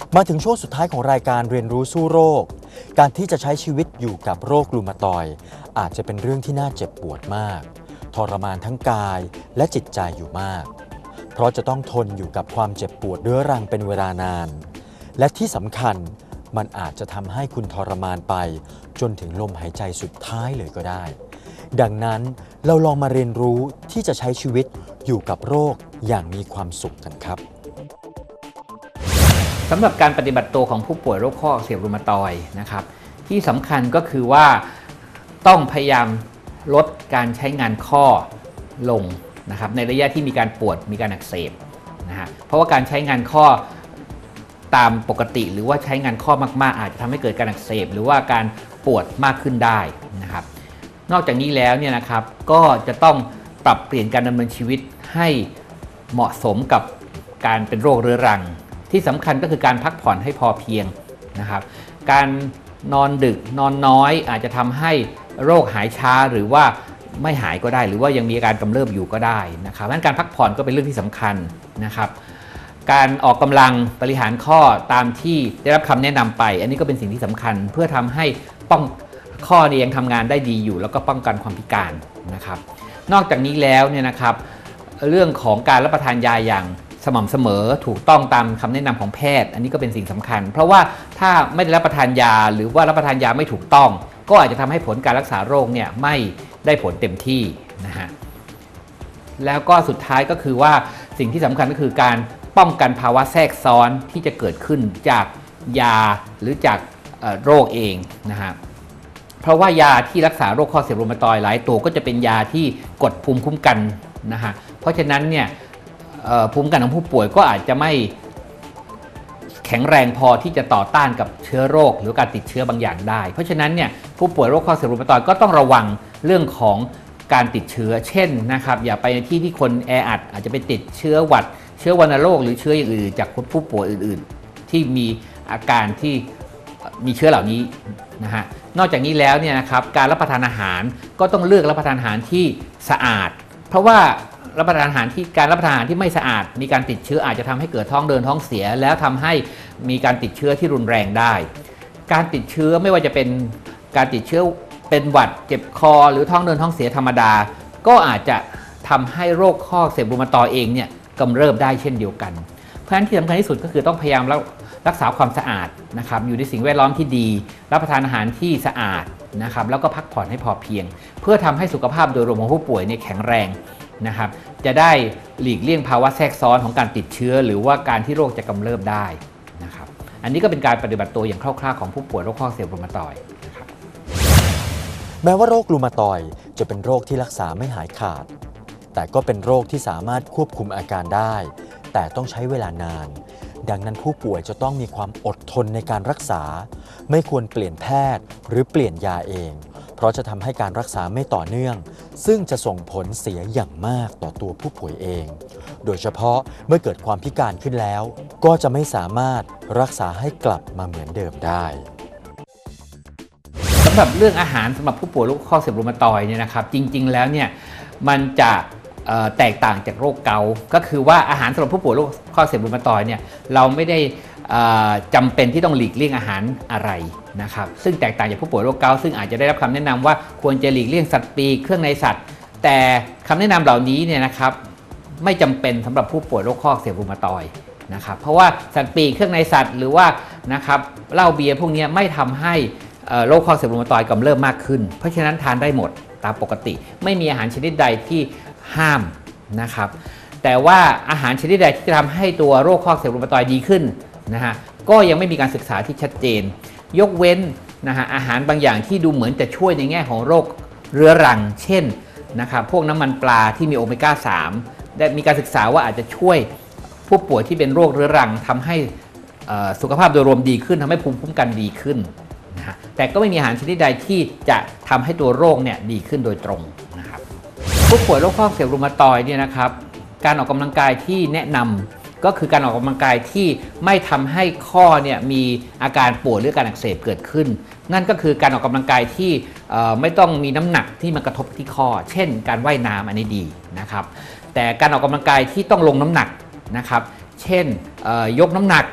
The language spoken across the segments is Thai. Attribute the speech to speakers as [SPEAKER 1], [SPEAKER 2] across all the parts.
[SPEAKER 1] มาถึงช่วงสุดท้ายของรายการเรียนรู้สู้โรคการที่จะใช้ชีวิตอยู่กับโรครูมาตอยด์อาจจะเป็นเรื่องที่น่าเจ็บปวดมากทรมานทั้งกายและจิตใจอยู่มากเพราะจะต้องทนอยู่กับความเจ็บปวดเรื้อรังเป็นเวลานานและที่สำคัญมันอาจจะทำให้คุณทรมานไปจนถึงลมหายใจสุดท้ายเลยก็ได้ดังนั้นเราลองมาเรียนรู้ที่จะใช้ชีวิตอยู่กับโรคอย่างมีความสุขกันครับ
[SPEAKER 2] สำหรับการปฏิบัติตัวของผู้ป่วยโรคข้ออักเสบรูมาตอยด์นะครับที่สำคัญก็คือว่าต้องพยายามลดการใช้งานข้อลงนะครับในระยะที่มีการปวดมีการอักเสบนะฮะเพราะว่าการใช้งานข้อตามปกติหรือว่าใช้งานข้อมากๆอาจจะทำให้เกิดการอักเสบหรือว่าการปวดมากขึ้นได้นะครับนอกจากนี้แล้วเนี่ยนะครับก็จะต้องปรับเปลี่ยนการดำเนินชีวิตให้เหมาะสมกับการเป็นโรคเรื้อรังที่สำคัญก็คือการพักผ่อนให้พอเพียงนะครับการนอนดึกนอนน้อยอาจจะทำให้โรคหายช้าหรือว่าไม่หายก็ได้หรือว่ายังมีอาการกำเริบอยู่ก็ได้นะครับดังนั้นการพักผ่อนก็เป็นเรื่องที่สำคัญนะครับการออกกำลังบริหารข้อตามที่ได้รับคำแนะนำไปอันนี้ก็เป็นสิ่งที่สำคัญเพื่อทำให้ข้อนี้ยังทำงานได้ดีอยู่แล้วก็ป้องกันความพิการนะครับนอกจากนี้แล้วเนี่ยนะครับเรื่องของการรับประทานยาอย่างสม่ำเสมอถูกต้องตามคำแนะนำของแพทย์อันนี้ก็เป็นสิ่งสำคัญเพราะว่าถ้าไม่ได้รับประทานยาหรือว่ารับประทานยาไม่ถูกต้องก็อาจจะทำให้ผลการรักษาโรคเนี่ยไม่ได้ผลเต็มที่นะฮะแล้วก็สุดท้ายก็คือว่าสิ่งที่สำคัญก็คือการป้องกันภาวะแทรกซ้อนที่จะเกิดขึ้นจากยาหรือจากโรคเองนะฮะเพราะว่ายาที่รักษาโรคข้ออักเสบรูมาตอยด์หลายตัวก็จะเป็นยาที่กดภูมิคุ้มกันนะฮะเพราะฉะนั้นเนี่ยภูมิคุ้มกันของผู้ป่วยก็อาจจะไม่แข็งแรงพอที่จะต่อต้านกับเชื้อโรคหรือการติดเชื้อบางอย่างได้เพราะฉะนั้นเนี่ยผู้ป่วยโรคข้ออักเสบรูมาตอยด์ก็ต้องระวังเรื่องของการติดเชื้อเช่นนะครับอย่าไปในที่ที่คนแออัดอาจจะไปติดเชื้อหวัดเชื้อวัณโรคหรือเชื้ออย่างอื่นจากผู้ป่วยอื่นๆที่มีอาการที่มีเชื้อเหล่านี้นะฮะนอกจากนี้แล้วเนี่ยนะครับการรับประทานอาหารก็ต้องเลือกรับประทานอาหารที่สะอาดเพราะว่าการรับประทานอาหารที่ไม่สะอาดมีการติดเชื้ออาจจะทำให้เกิดท้องเดินท้องเสียแล้วทำให้มีการติดเชื้อที่รุนแรงได้การติดเชื้อไม่ว่าจะเป็นการติดเชื้อเป็นหวัดเจ็บคอหรือท้องเดินท้องเสียธรรมดาก็อาจจะทำให้โรคข้ออักเสบรูมาตอยด์เองเนี่ยกำเริบได้เช่นเดียวกันเพราะฉะนั้นที่สำคัญที่สุดก็คือต้องพยายามรักษาความสะอาดนะครับอยู่ในสิ่งแวดล้อมที่ดีรับประทานอาหารที่สะอาดนะครับแล้วก็พักผ่อนให้พอเพียงเพื่อทำให้สุขภาพโดยรวมของผู้ป่วยเนี่ยแข็งแรงนะครับจะได้หลีกเลี่ยงภาวะแทรกซ้อนของการติดเชื้อหรือว่าการที่โรคจะกำเริบได้นะครับอันนี้ก็เป็นการปฏิบัติตัวอย่างคร่าวๆของผู้ป่วยโรคข้ออักเสบรูมาตอยด์นะครับ
[SPEAKER 1] แม้ว่าโรครูมาตอยด์จะเป็นโรคที่รักษาไม่หายขาดแต่ก็เป็นโรคที่สามารถควบคุมอาการได้แต่ต้องใช้เวลานานดังนั้นผู้ป่วยจะต้องมีความอดทนในการรักษาไม่ควรเปลี่ยนแพทย์หรือเปลี่ยนยาเองเพราะจะทำให้การรักษาไม่ต่อเนื่องซึ่งจะส่งผลเสียอย่างมากต่อตัวผู้ป่วยเองโดยเฉพาะเมื่อเกิดความพิการขึ้นแล้วก็จะไม่สามารถรักษาให้กลับมาเหมือนเดิมได้
[SPEAKER 2] สำหรับเรื่องอาหารสำหรับผู้ป่วยโรคข้ออักเสบรูมาตอยด์เนี่ยนะครับจริงๆแล้วเนี่ยมันจะแตกต่างจากโรคเกาต์ก็คือว่าอาหารสำหรับผู้ป่วยโรคข้ออักเสบรูมาตอยด์เนี่ยเราไม่ได้จำเป็นที่ต้องหลีกเลี่ยงอาหารอะไรนะครับซึ่งแตกต่างจากผู้ป่วยโรคเกาต์ซึ่งอาจจะได้รับคำแนะนำว่าควรจะหลีกเลี่ยงสัตว์ปีกเครื่องในสัตว์แต่คำแนะนำเหล่านี้เนี่ยนะครับไม่จำเป็นสำหรับผู้ป่วยโรคข้ออักเสบรูมาตอยด์นะครับเพราะว่าสัตว์ปีกเครื่องในสัตว์หรือว่านะครับเหล้าเบียร์พวกนี้ไม่ทำให้โรคข้ออักเสบรูมาตอยด์กำเริบมากขึ้นเพราะฉะนั้นทานได้หมดตามปกติไม่มีอาหารชนิดใดที่ห้ามนะครับแต่ว่าอาหารชนิดใดที่จะทำให้ตัวโรคข้ออักเสบรูมาตอยด์ดีขึ้นนะฮะก็ยังไม่มีการศึกษาที่ชัดเจนยกเว้นนะฮะอาหารบางอย่างที่ดูเหมือนจะช่วยในแง่ของโรคเรื้อรังเช่นนะครับพวกน้ำมันปลาที่มีโอเมก้า 3ได้มีการศึกษาว่าอาจจะช่วยผู้ป่วยที่เป็นโรคเรื้อรังทำให้สุขภาพโดยรวมดีขึ้นทำให้ภูมิคุ้มกันดีขึ้นนะฮะแต่ก็ไม่มีอาหารชนิดใดที่จะทำให้ตัวโรคเนี่ยดีขึ้นโดยตรงนะครับผู้ป่วยโรคข้ออักเสบรูมาตอยด์เนี่ยนะครับการออกกำลังกายที่แนะนำก็คือการออกกำลังกายที่ไม่ทำให้ข้อเนี่ยมีอาการปวดหรือการอักเสบเกิดขึ้นนั่นก็คือการออกกำลังกายที่ไม่ต้องมีน้ำหนักที่มันกระทบที่ข้อเช่นการว่ายน้ำอันนี้ดีนะครับแต่การออกกำลังกายที่ต้องลงน้ำหนักนะครับเช่นยกน้ำหนัก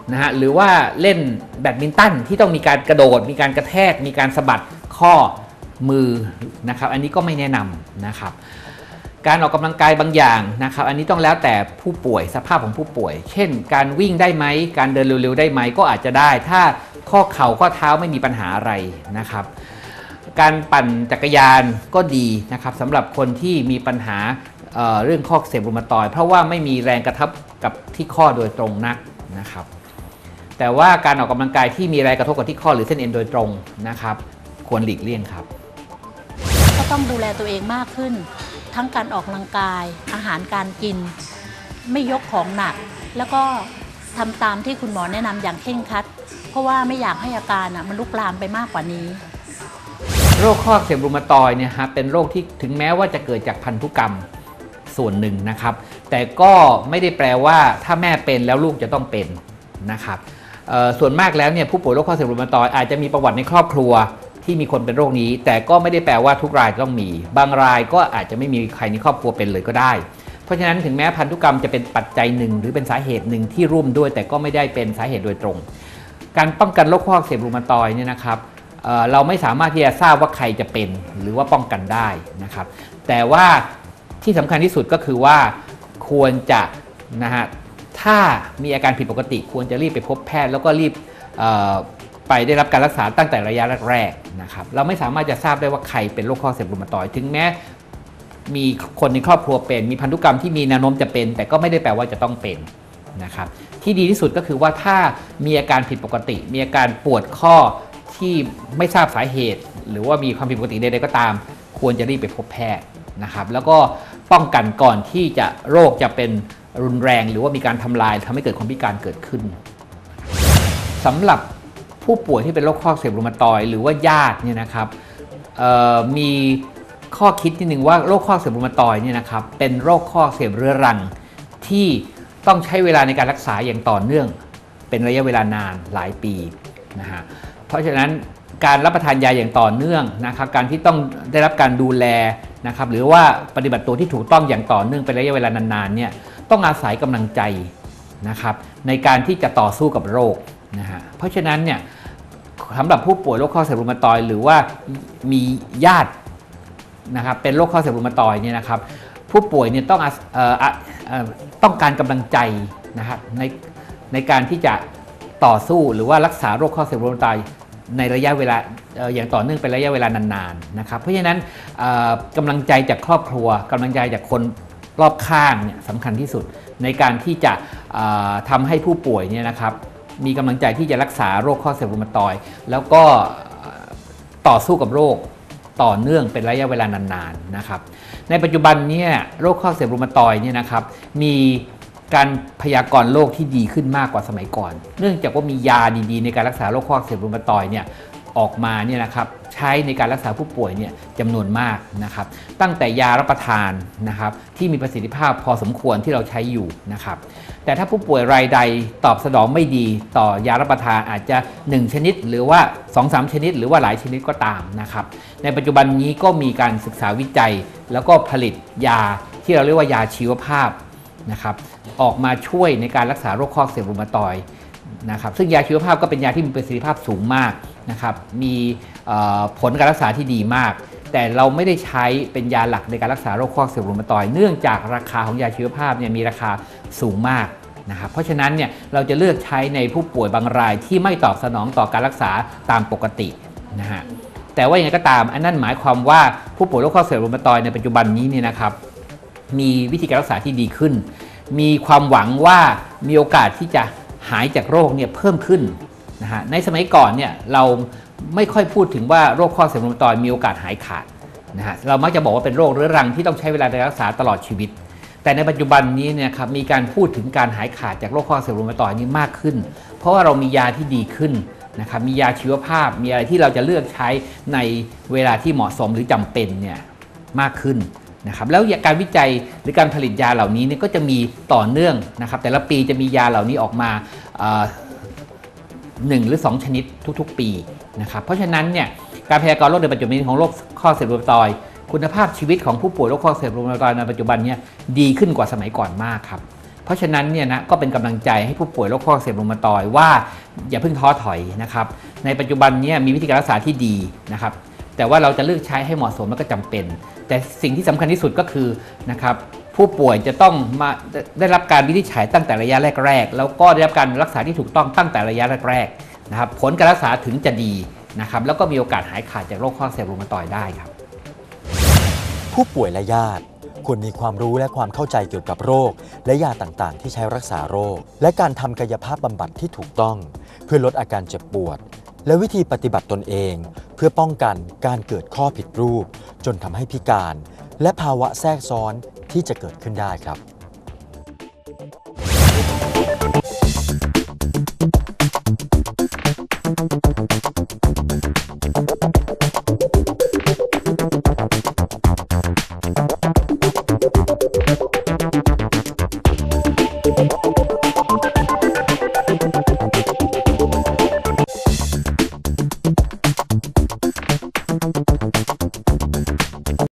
[SPEAKER 2] นะฮะหรือว่าเล่นแบดมินตันที่ต้องมีการกระโดดมีการกระแทกมีการสะบัดข้อมือนะครับอันนี้ก็ไม่แนะนำนะครับการออกกำลังกายบางอย่างนะครับอันนี้ต้องแล้วแต่ผู้ป่วยสภาพของผู้ป่วยเช่นการวิ่งได้ไหมการเดินเร็วๆได้ไหมก็อาจจะได้ถ้าข้อเข่าข้อเท้าไม่มีปัญหาอะไรนะครับการปั่นจักรยานก็ดีนะครับสำหรับคนที่มีปัญหาเรื่องข้ออักเสบรูมาตอยด์เพราะว่าไม่มีแรงกระทบกับที่ข้อโดยตรงนักนะครับแต่ว่าการออกกำลังกายที่มีแรงกระทบกับที่ข้อหรือเส้นเอ็นโดยตรงนะครับควรหลีกเลี่ยงครับ
[SPEAKER 3] ก็ต้องดูแลตัวเองมากขึ้นทั้งการออกกำลังกายอาหารการกินไม่ยกของหนักแล้วก็ทำตามที่คุณหมอแนะนำอย่างเคร่งครัดเพราะว่าไม่อยากให้อาการมันลุกลามไปมากกว่านี้
[SPEAKER 2] โรคข้ออักเสบรูมาตอยด์เนี่ยฮะเป็นโรคที่ถึงแม้ว่าจะเกิดจากพันธุกรรมส่วนหนึ่งนะครับแต่ก็ไม่ได้แปลว่าถ้าแม่เป็นแล้วลูกจะต้องเป็นนะครับส่วนมากแล้วเนี่ยผู้ป่วยโรคข้ออักเสบรูมาตอยด์อาจจะมีประวัติในครอบครัวที่มีคนเป็นโรคนี้แต่ก็ไม่ได้แปลว่าทุกรายต้องมีบางรายก็อาจจะไม่มีใครในครอบครัวเป็นเลยก็ได้เพราะฉะนั้นถึงแม้พันธุกรรมจะเป็นปัจจัยหนึ่งหรือเป็นสาเหตุหนึ่งที่ร่วมด้วยแต่ก็ไม่ได้เป็นสาเหตุโดยตรงการป้องกันโรคข้ออักเสบรูมาตอยด์เนี่ยนะครับเราไม่สามารถที่จะทราบว่าใครจะเป็นหรือว่าป้องกันได้นะครับแต่ว่าที่สำคัญที่สุดก็คือว่าควรจะนะฮะถ้ามีอาการผิดปกติควรจะรีบไปพบแพทย์แล้วก็รีบไปได้รับการรักษาตั้งแต่ระยะแรกๆนะครับเราไม่สามารถจะทราบได้ว่าใครเป็นโรคข้ออักเสบรูมาตอยด์ถึงแม้มีคนในครอบครัวเป็นมีพันธุกรรมที่มีแนวโน้มจะเป็นแต่ก็ไม่ได้แปลว่าจะต้องเป็นนะครับที่ดีที่สุดก็คือว่าถ้ามีอาการผิดปกติมีอาการปวดข้อที่ไม่ทราบสาเหตุหรือว่ามีความผิดปกติใดๆก็ตามควรจะรีบไปพบแพทย์นะครับแล้วก็ป้องกันก่อนที่จะโรคจะเป็นรุนแรงหรือว่ามีการทำลายทำให้เกิดความพิการเกิดขึ้นสำหรับผู้ป่วยที่เป็นโรคข้ออักเสบรูมาตอยด์หรือว่าญาติเนี่ยนะครับมีข้อคิดนิดนึงว่าโรคข้ออักเสบรูมาตอยด์เนี่ยนะครับเป็นโรคข้ออักเสบเรื้อรังที่ต้องใช้เวลาในการรักษาอย่างต่อเนื่องเป็นระยะเวลานานหลายปีนะฮะเพราะฉะนั้นการรับประทานยาอย่างต่อเนื่องนะครับการที่ต้องได้รับการดูแลนะครับหรือว่าปฏิบัติตัวที่ถูกต้องอย่างต่อเนื่องเป็นระยะเวลานานๆเนี่ยต้องอาศัยกำลังใจนะครับในการที่จะต่อสู้กับโรคนะฮะเพราะฉะนั้นเนี่ยสำหรับผู้ป่วยโรคข้ออักเสบรูมาตอยด์หรือว่ามีญาตินะครับเป็นโรคข้ออักเสบรูมาตอยด์เนี่ยนะครับผู้ป่วยเนี่ยต้องการกำลังใจนะครับในการที่จะต่อสู้หรือว่ารักษาโรคข้ออักเสบรูมาตอยด์ในระยะเวลาอย่างต่อเนื่องเป็นระยะเวลานานๆนะครับเพราะฉะนั้นกำลังใจจากครอบครัวกำลังใจจากคนรอบข้างเนี่ยสำคัญที่สุดในการที่จะทำให้ผู้ป่วยเนี่ยนะครับมีกำลังใจที่จะรักษาโรคข้ออักเสบรูมาตอยด์แล้วก็ต่อสู้กับโรคต่อเนื่องเป็นระยะเวลานานๆนะครับในปัจจุบันเนี่ยโรคข้ออักเสบรูมาตอยด์เนี่ยนะครับมีการพยากรณ์โรคที่ดีขึ้นมากกว่าสมัยก่อนเนื่องจากว่ามียาดีๆในการรักษาโรคข้ออักเสบรูมาตอยด์เนี่ยออกมาเนี่ยนะครับใช้ในการรักษาผู้ป่วยเนี่ยจำนวนมากนะครับตั้งแต่ยารับประทานนะครับที่มีประสิทธิภาพพอสมควรที่เราใช้อยู่นะครับแต่ถ้าผู้ป่วยรายใดตอบสนองไม่ดีต่อยารับประทานอาจจะ1ชนิดหรือว่า 2-3 ชนิดหรือว่าหลายชนิดก็ตามนะครับในปัจจุบันนี้ก็มีการศึกษาวิจัยแล้วก็ผลิตยาที่เราเรียกว่ายาชีวภาพนะครับออกมาช่วยในการรักษาโรคข้ออักเสบรูมาตอยด์นะครับซึ่งยาชีวภาพก็เป็นยาที่มีประสิทธิภาพสูงมากนะครับมีผลการรักษาที่ดีมากแต่เราไม่ได้ใช้เป็นยาหลักในการรักษาโรคข้ออักเสบรูมาตอยด์เนื่องจากราคาของยาชีวภาพเนี่ยมีราคาสูงมากนะครับเพราะฉะนั้นเนี่ยเราจะเลือกใช้ในผู้ป่วยบางรายที่ไม่ตอบสนองต่อการรักษาตามปกตินะฮะแต่ว่าอย่างไรก็ตามอันนั้นหมายความว่าผู้ป่วยโรคข้ออักเสบรูมาตอยด์ในปัจจุบันนี้เนี่ยนะครับมีวิธีการรักษาที่ดีขึ้นมีความหวังว่ามีโอกาสที่จะหายจากโรคเนี่ยเพิ่มขึ้นนะฮะในสมัยก่อนเนี่ยเราไม่ค่อยพูดถึงว่าโรคข้ออักเสบรูมาตอยด์มีโอกาสหายขาดนะฮะเรามักจะบอกว่าเป็นโรคเรื้อรังที่ต้องใช้เวลาในการรักษาตลอดชีวิตแต่ในปัจจุบันนี้เนี่ยครับมีการพูดถึงการหายขาดจากโรคข้ออักเสบรูมาตอยด์นี้มากขึ้นเพราะว่าเรามียาที่ดีขึ้นนะครับมียาชีวภาพมีอะไรที่เราจะเลือกใช้ในเวลาที่เหมาะสมหรือจำเป็นเนี่ยมากขึ้นนะครับแล้วการวิจัยหรือการผลิตยาเหล่านี้เนี่ยก็จะมีต่อเนื่องนะครับแต่ละปีจะมียาเหล่านี้ออกมา1 หรือ 2 ชนิดทุกๆปีนะครับเพราะฉะนั้นเนี่ยการพยากรณ์โรคในปัจจุบันของโรคข้ออักเสบรูมาตอยด์คุณภาพชีวิตของผู้ป่วยโรคข้ออักเสบรูมาตอยด์ในปัจจุบันเนี่ยดีขึ้นกว่าสมัยก่อนมากครับเพราะฉะนั้นเนี่ยนะก็เป็นกำลังใจให้ผู้ป่วยโรคข้ออักเสบรูมาตอยด์ว่าอย่าเพิ่งท้อถอยนะครับในปัจจุบันเนี่ยมีวิธีการรักษาที่ดีนะครับแต่ว่าเราจะเลือกใช้ให้เหมาะสมและก็จำเป็นแต่สิ่งที่สำคัญที่สุดก็คือนะครับผู้ป่วยจะต้องมาได้รับการวินิจฉัยตั้งแต่ระยะแรกๆแล้วก็ได้รับการรักษาที่ถูกต้องตั้งแต่ระยะแรกๆนะครับผลการรักษาถึงจะดีนะครับแล้วก็มีโอกาสหายขาดจากโรคข้ออักเสบรูมาตอยด์ได้ครับ
[SPEAKER 1] ผู้ป่วยและญาติควรมีความรู้และความเข้าใจเกี่ยวกับโรคและยาต่างๆที่ใช้รักษาโรคและการทำกายภาพบำบัดที่ถูกต้องเพื่อลดอาการเจ็บปวดและวิธีปฏิบัติตนเองเพื่อป้องกันการเกิดข้อผิดรูปจนทำให้พิการและภาวะแทรกซ้อนที่จะเกิดขึ้นได้ครับ